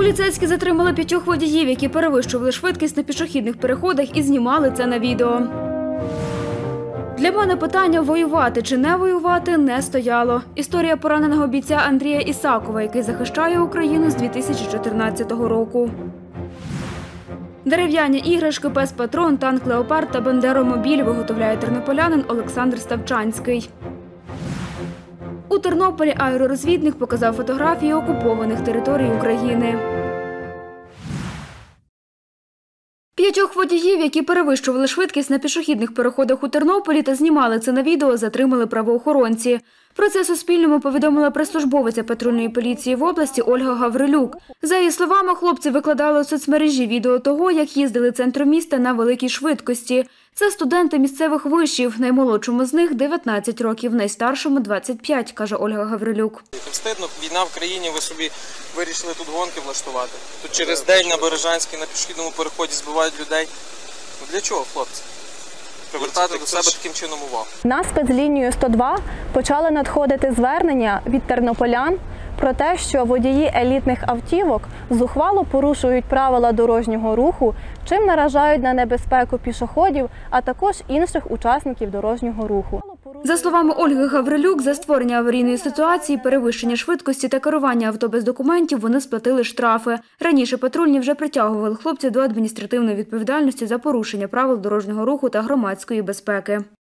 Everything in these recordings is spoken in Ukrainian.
Поліцейські затримали 5 водіїв, які перевищували швидкість на пішохідних переходах і знімали це на відео. Для мене питання воювати чи не воювати не стояло. Історія пораненого бійця Андрія Ісакова, який захищає Україну з 2014 року. Дерев'яні іграшки, пес-патрон, танк «Леопард» та бандеромобіль виготовляє тернополянин Олександр Ставчанський. У Тернополі аеророзвідник показав фотографії окупованих територій України. 5 водіїв, які перевищували швидкість на пішохідних переходах у Тернополі та знімали це на відео, затримали правоохоронці. Про це Суспільному повідомила прес-службовиця патрульної поліції в області Ольга Гаврилюк. За її словами, хлопці викладали у соцмережі відео того, як їздили центром міста на великій швидкості. Це студенти місцевих вишів. Наймолодшому з них 19 років, найстаршому – 25, каже Ольга Гаврилюк. Встидно, війна в країні, ви собі вирішили тут гонки влаштувати. Тут через день на Бережанській, на пішохідному переході збивають людей. Для чого, хлопці? Привертати до себе таким чином увагу. На спецлінію 102 почали надходити звернення від тернополян про те, що водії елітних автівок зухвало порушують правила дорожнього руху, чим наражають на небезпеку пішоходів, а також інших учасників дорожнього руху. За словами Ольги Гаврилюк, за створення аварійної ситуації, перевищення швидкості та керування авто без документів вони сплатили штрафи. Раніше патрульні вже притягували хлопців до адміністративної відповідальності за порушення правил дорожнього руху та громадської безпеки.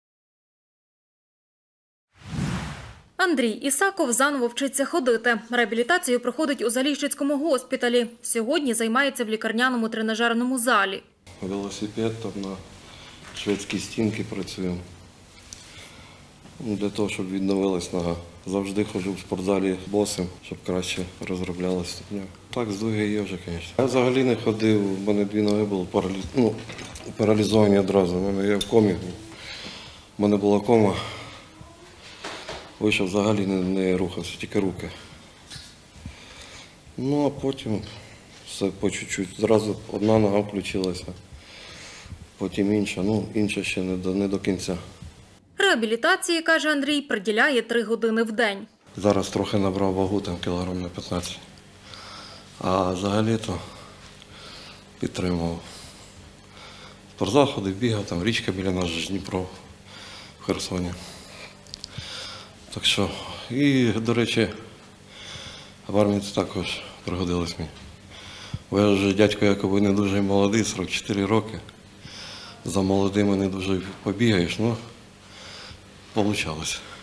Андрій Ісаков заново вчиться ходити. Реабілітацію проходить у Заліщицькому госпіталі. Сьогодні займається в лікарняному тренажерному залі. Велосипед там на шведській стінці працюємо. Для того, щоб відновилась нога. Завжди ходжу в спортзалі босим, щоб краще розроблялася ступня. Так, здвиги є вже, звісно. Я взагалі не ходив, в мене 2 ноги були паралізовані одразу. Я в комі. У мене була кома. Вийшов взагалі не рухався, тільки руки. Ну, а потім все по чуть-чуть. Зразу одна нога включилася, потім інша. Ну, інша ще не до кінця. Реабілітації, каже Андрій, приділяє 3 години в день. Зараз трохи набрав вагу, там кілограм на 15. А взагалі-то підтримував. Спортзал ходив, бігав, там річка біля нас, Дніпро, в Херсоні. Так що, і, до речі, в армії це також пригодилось мені. Бо я вже дядько якоби не дуже молодий, 44 роки. За молодими не дуже побігаєш, ну, вийшло.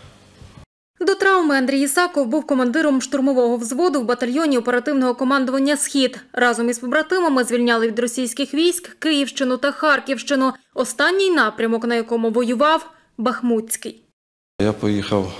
До травми Андрій Ісаков був командиром штурмового взводу в батальйоні оперативного командування «Схід». Разом із побратимами звільняли від російських військ Київщину та Харківщину. Останній напрямок, на якому воював – Бахмутський. Я поїхав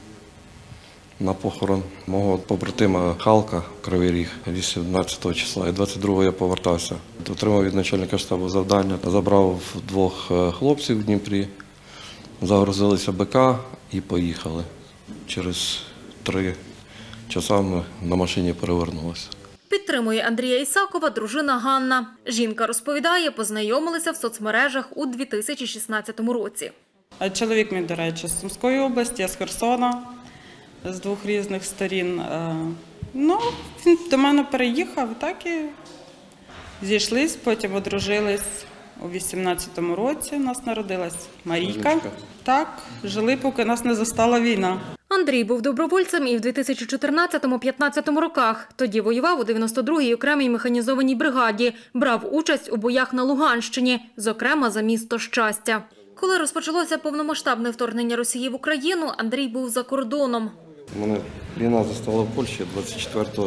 на похорон мого побратима Халка, Кривий Ріг, 18 числа. І 22-го я повертався. Отримав від начальника штабу завдання. Забрав 2 хлопців в Дніпрі, загрузилися БК і поїхали. Через 3 часа ми на машині перевернулися. Підтримує Андрія Ісакова дружина Ганна. Жінка розповідає, познайомилися в соцмережах у 2016 році. Чоловік мій, до речі, з Сумської області, я з Херсона, з 2 різних сторін. Ну, він до мене переїхав, так і зійшлись, потім одружились у 18-му році. У нас народилась Марійка. Так, жили, поки нас не застала війна. Андрій був добровольцем і в 2014-15 роках. Тоді воював у 92-й окремій механізованій бригаді. Брав участь у боях на Луганщині, зокрема за місто Щастя. Коли розпочалося повномасштабне вторгнення Росії в Україну, Андрій був за кордоном. Мене війна застала в Польщі 24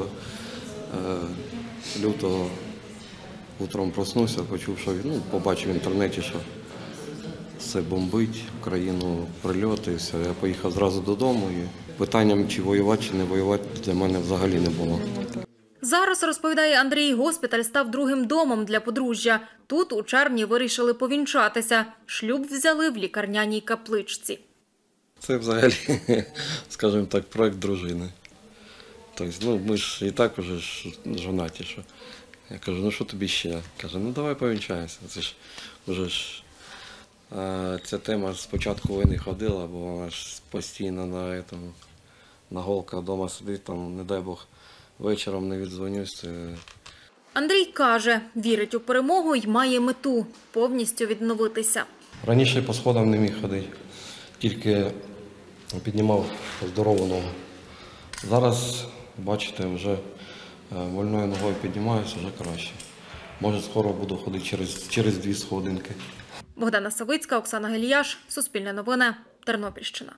лютого. Утром проснувся, почув, що побачив в інтернеті, що все бомбить, Україну прильоти, і все. Я поїхав зразу додому і питанням, чи воювати, чи не воювати, для мене взагалі не було. Зараз, розповідає Андрій, госпіталь став другим домом для подружжя. Тут у червні вирішили повінчатися. Шлюб взяли в лікарняній капличці. Це взагалі, скажімо так, проект дружини. Тобто, ми ж і так вже жонаті, що. Я кажу, ну що тобі ще? Каже, ну давай повінчаємося. Це ж вже ж ця тема з початку війни ходила, бо вона ж постійно на голках вдома сидить, там, не дай Бог, вечором не віддзвонюсь. Андрій каже, вірить у перемогу і має мету – повністю відновитися. Раніше по сходам не міг ходити, тільки піднімав здорову ногу. Зараз, бачите, вже вольною ногою піднімаюся, вже краще. Може, скоро буду ходити через 2 сходинки. Богдана Савицька, Оксана Гельяш, Суспільне новини, Тернопільщина.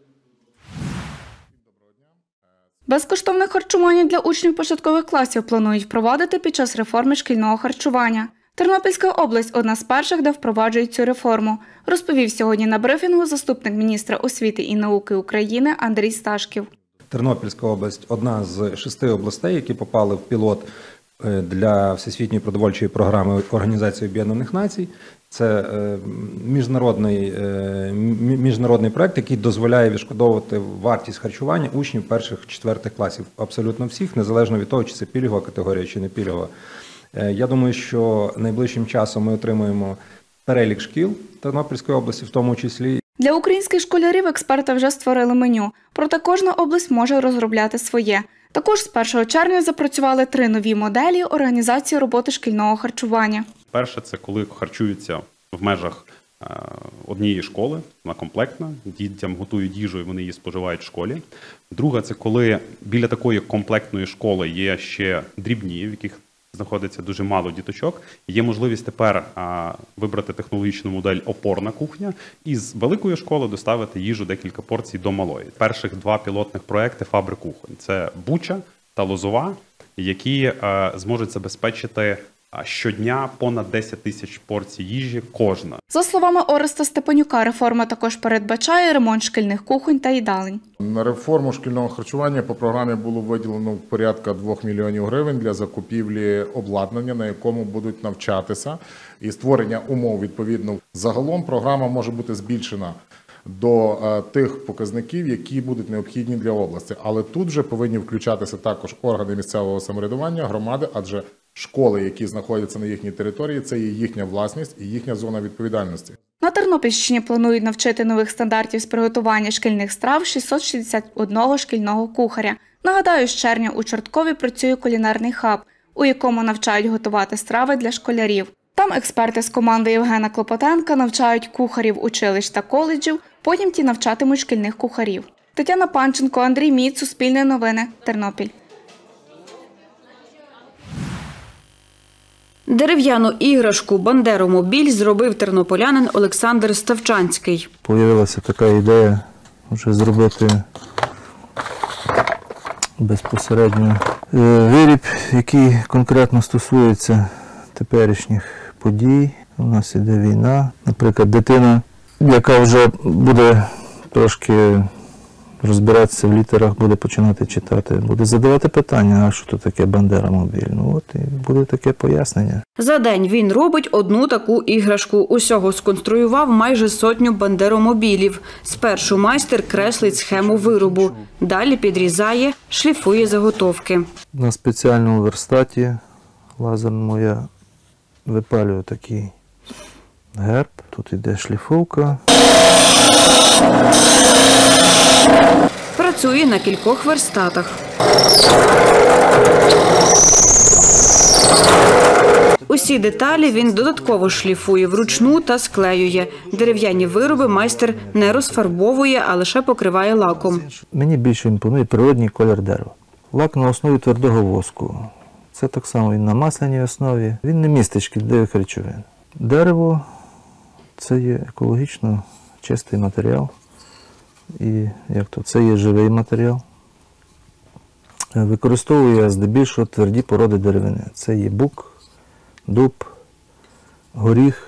Безкоштовне харчування для учнів початкових класів планують впровадити під час реформи шкільного харчування. Тернопільська область – одна з перших, де впроваджують цю реформу, розповів сьогодні на брифінгу заступник міністра освіти і науки України Андрій Сташків. Тернопільська область – одна з 6 областей, які попали в пілот для Всесвітньої продовольчої програми Організації Об'єднаних Націй. Це міжнародний проект, який дозволяє відшкодовувати вартість харчування учнів перших-4 класів. Абсолютно всіх, незалежно від того, чи це пільгова категорія, чи не пільгова. Я думаю, що найближчим часом ми отримаємо перелік шкіл Тернопільської області, в тому числі. Для українських школярів експерти вже створили меню, проте кожна область може розробляти своє. Також з 1 червня запрацювали 3 нові моделі організації роботи шкільного харчування. Перше – це коли харчуються в межах однієї школи, вона комплектна, дітям готують їжу і вони її споживають в школі. Друге – це коли біля такої комплектної школи є ще дрібні, в яких знаходиться дуже мало діточок. Є можливість тепер вибрати технологічну модель опорна кухня і з великої школи доставити їжу декілька порцій до малої. Перших 2 пілотних проекти «Фабрик кухонь» – це Буча та Лозова, які зможуть забезпечити щодня понад 10 тисяч порцій їжі кожна. За словами Ореста Степанюка, реформа також передбачає ремонт шкільних кухонь та їдалень. На реформу шкільного харчування по програмі було виділено порядка 2 мільйонів гривень для закупівлі обладнання, на якому будуть навчатися, і створення умов відповідно. Загалом програма може бути збільшена до тих показників, які будуть необхідні для області. Але тут вже повинні включатися також органи місцевого самоврядування, громади, адже школи, які знаходяться на їхній території, це є їхня власність і їхня зона відповідальності. На Тернопільщині планують навчити нових стандартів з приготування шкільних страв 661 шкільного кухаря. Нагадаю, з червня у Чорткові працює кулінарний хаб, у якому навчають готувати страви для школярів. Там експерти з команди Євгена Клопотенка навчають кухарів училищ та коледжів, потім ті навчатимуть шкільних кухарів. Тетяна Панченко, Андрій Міць, Суспільне новини, Тернопіль. Дерев'яну іграшку «Бандеромобіль» зробив тернополянин Олександр Ставчанський. Появилася така ідея вже зробити безпосередньо виріб, який конкретно стосується теперішніх подій. У нас іде війна. Наприклад, дитина, яка вже буде трошки розбиратися в літерах, буде починати читати, буде задавати питання, а що то таке «Бандеромобіль». Ну от і буде таке пояснення. За день він робить одну таку іграшку. Усього сконструював майже 100 бандеромобілів. Спершу майстер креслить схему виробу, далі підрізає, шліфує заготовки. На спеціальному верстаті лазерному я випалюю такий герб. Тут йде шліфовка. Працює на кількох верстатах. Усі деталі він додатково шліфує вручну та склеює. Дерев'яні вироби майстер не розфарбовує, а лише покриває лаком. Мені більше імпонує природній колір дерева. Лак на основі твердого воску. Це так само він на масляній основі. Він не містить шкідливих речовин. Дерево – це є екологічно чистий матеріал. І це є живий матеріал. Використовую я здебільшого тверді породи деревини. Це є бук, дуб, горіх.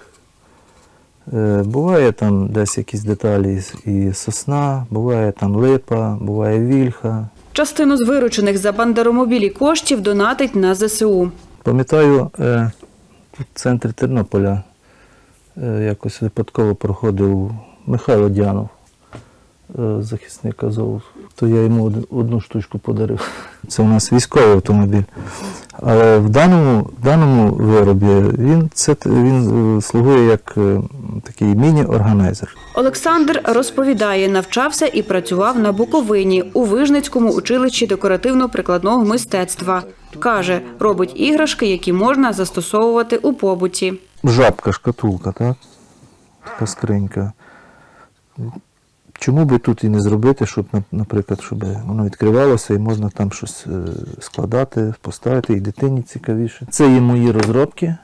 Буває там десь якісь деталі і сосна, буває там липа, буває вільха. Частину з виручених за бандеромобілі коштів донатить на ЗСУ. Пам'ятаю, тут в центрі Тернополя якось випадково проходив Михайло Дянов. захисник Азову, то я йому одну штучку подарив. Це у нас військовий автомобіль. Але в даному виробі він слугує як такий міні-органайзер. Олександр розповідає, навчався і працював на Буковині у Вижницькому училищі декоративно-прикладного мистецтва. Каже, робить іграшки, які можна застосовувати у побуті. Жабка, шкатулка, так? Така скринька. Чому би тут і не зробити, щоб, наприклад, щоб воно відкривалося і можна там щось складати, поставити, і дитині цікавіше. Це є мої розробки,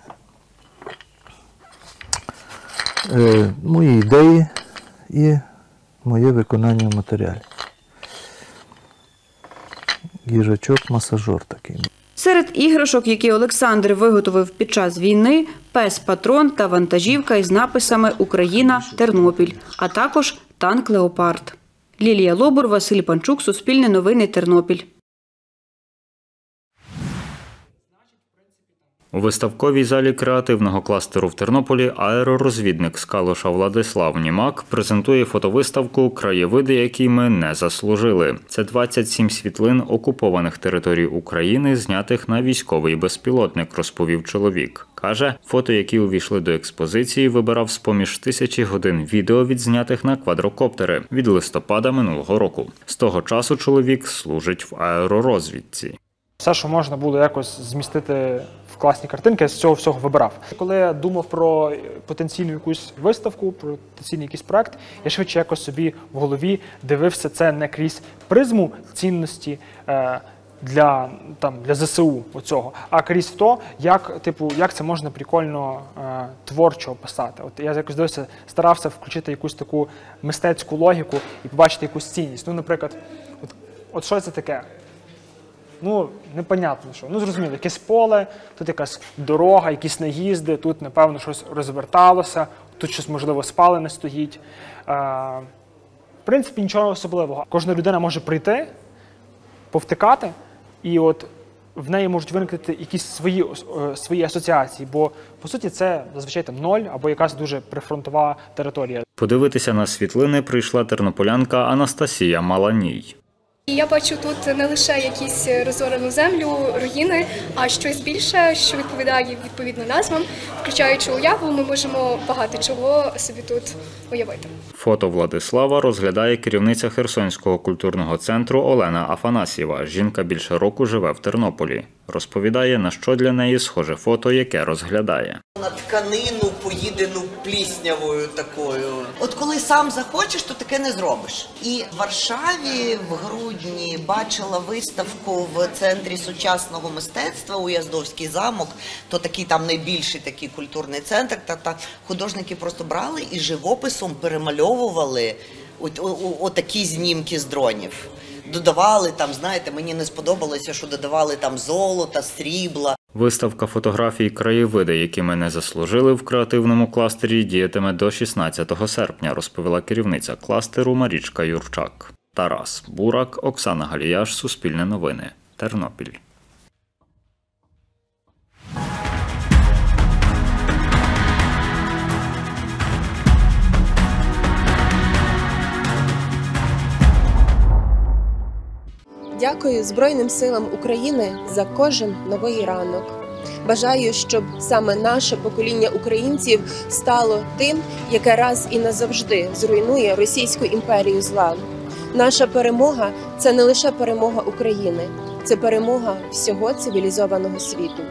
мої ідеї і моє виконання в матеріалі. Їжачок-масажор такий. Серед іграшок, які Олександр виготовив під час війни – пес-патрон та вантажівка із написами «Україна, Тернопіль», а також танк «Леопард». Лілія Лобур, Василь Панчук, Суспільне новини, Тернопіль. У виставковій залі креативного кластеру в Тернополі аеророзвідник з Калуша Владислав Німак презентує фотовиставку «Краєвиди, які ми не заслужили». Це 27 світлин окупованих територій України, знятих на військовий безпілотник, розповів чоловік. Каже, фото, які увійшли до експозиції, вибирав з-поміж 1000 годин відео, відзнятих на квадрокоптери від листопада минулого року. З того часу чоловік служить в аеророзвідці. Все, що можна було якось змістити в класні картинки, я з цього всього вибирав. Коли я думав про потенційну якусь виставку, про потенційний якийсь проект, я швидше якось собі в голові дивився це не крізь призму цінності для ЗСУ оцього, а крізь то, як це можна прикольно творчо описати. От я якось дивився, старався включити якусь таку мистецьку логіку і побачити якусь цінність. Ну, наприклад, от що це таке? Ну, непонятно що. Ну, зрозуміло, якесь поле, тут якась дорога, якісь наїзди, тут, напевно, щось розверталося, тут щось, можливо, спалене стоїть. В принципі, нічого особливого. Кожна людина може прийти, повтикати, і от в неї можуть виникнути якісь свої асоціації, бо, по суті, це зазвичай там 0 або якась дуже прифронтова територія. Подивитися на світлини прийшла тернополянка Анастасія Маланій. Я бачу тут не лише якісь розорену землю, руїни, а щось більше, що відповідає відповідно назвам. Включаючи уяву, ми можемо багато чого собі тут уявити. Фото Владислава розглядає керівниця Херсонського культурного центру Олена Афанасьєва. Жінка більше року живе в Тернополі. Розповідає, на що для неї схоже фото, яке розглядає. На тканину, поїдену пліснявою такою. От коли сам захочеш, то таке не зробиш. І в Варшаві в грудні бачила виставку в Центрі сучасного мистецтва Уяздовський замок. То такий там найбільший такий культурний центр. Художники просто брали і живописом перемальовували отакі знімки з дронів. Додавали там, знаєте, мені не сподобалося, що додавали там золота, срібла. Виставка фотографій «Краєвиди, які ми не заслужили» в креативному кластері діятиме до 16 серпня, розповіла керівниця кластеру Марічка Юрчак. Тарас Бурак, Оксана Галіяш, Суспільне новини, Тернопіль. Дякую Збройним силам України за кожен новий ранок. Бажаю, щоб саме наше покоління українців стало тим, яке раз і назавжди зруйнує Російську імперію зла. Наша перемога – це не лише перемога України, це перемога всього цивілізованого світу.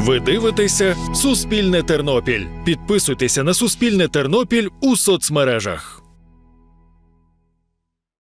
Ви дивитеся «Суспільне Тернопіль». Підписуйтеся на «Суспільне Тернопіль» у соцмережах.